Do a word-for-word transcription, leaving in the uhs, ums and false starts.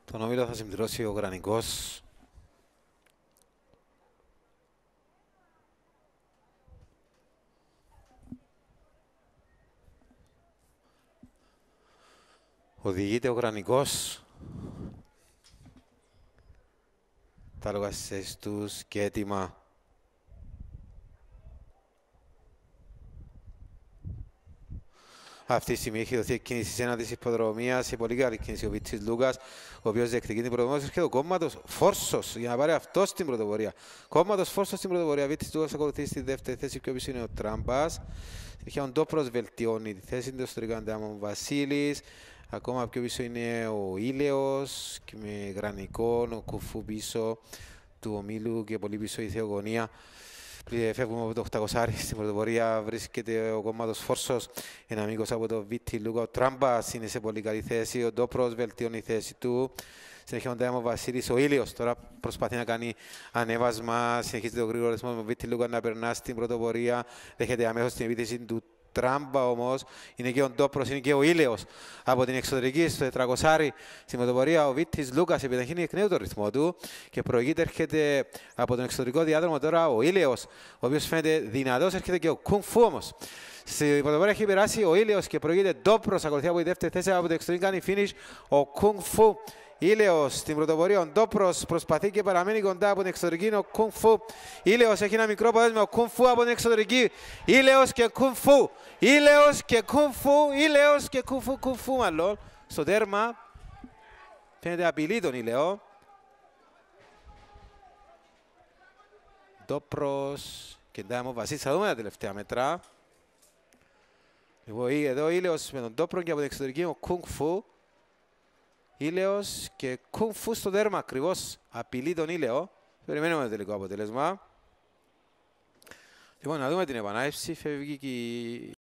Τον όμιλο θα συμπληρώσει ο Γρανικός. Οδηγείται ο Γρανικός. Τα λόγια στις θέσεις τους και έτοιμα. Αυτή τη στιγμή έχει δοθεί κίνηση σε ένα της υποδρομίας, σε πολύ καλή κίνηση ο Βίτσης Λούκας, ο οποίος διεκδικεί την πρωτοβουλία. Έρχεται ο κόμματος Φόρσος για να πάρει αυτό στην πρωτοβουλία. Κόμματος Φόρσος στην πρωτοβουλία. Βίτσης Λούκας ακολουθεί στη δεύτερη θέση, πιο πίσω είναι ο Τράμπας. Συνεχεία ο Ντόπρος βελτιώνει τη θέση του, στο τριγαντάμο Βασίλης. Ακόμα πιο πίσω είναι ο Ήλαιος και με Γρανικό, ο Κουφού πίσω του ομίλου και πολύ πίσω η Θεογονία. Φεύγουμε από το οκτακόσια στην πρωτοπορία, βρίσκεται ο κόμματος Φόρσος, ένα μήκος από το Βίτσι Λούκα. Ο Τράμπας είναι σε πολύ καλή θέση, ο Ντόπρος βελτιώνει η θέση του. Συνεχίζει ο Ντάιμο Βασίλης, ο Ήλιος τώρα προσπαθεί να κάνει ανέβασμα, συνεχίζει το γρήγορο ρυθμό με Βίτσι Λούκα να περνά στην πρωτοπορία, δέχεται αμέσως την επίθεση του Τράμπα όμως, είναι και ο Ντόπρος, είναι και ο Ήλαιος από την εξωτερική στο τετρακόσια στην πρωτοπορία. Ο Βίτης Λούκας επιταχύνει εκ νέου το ρυθμό του και προηγείται, έρχεται από τον εξωτερικό διάδρομο τώρα ο Ήλαιος, ο οποίος φαίνεται δυνατός, έρχεται και ο Κουνφού όμως. Στην πρωτοπορία έχει περάσει ο Ήλαιος και προηγείται Ντόπρος, ακολουθεί από τη δεύτερη θέση, από την εξωτερική κάνει finish ο Κουνφού. Ήλαιος στην πρωτοπορία, ο Ντόπρος προσπαθεί και παραμένει κοντά από την εξωτερική, ο Κουνφού. Ήλαιος έχει ένα μικρό αποτέλεσμα, ο Κουνφού από την εξωτερική. Ήλαιος και Κουνφού. Ήλαιος και Κουνφού. Ήλαιος και Κουνφού. Κουνφού μάλλον. Στο τέρμα. Φαίνεται απειλή τον Ήλαιο. Ντόπρος και Ντάμο Βασίλης. Θα δούμε τα τελευταία μέτρα. Λοιπόν, εδώ ο Ήλαιος με τον Ντόπρο και από την εξωτερική ο Κουνφού. Ήλαιος και Κουνφού στο τέρμα, ακριβώς απειλεί τον Ήλαιο. Περιμένουμε το τελικό αποτέλεσμα. Λοιπόν, να δούμε την επανάληψη. Φεύγει και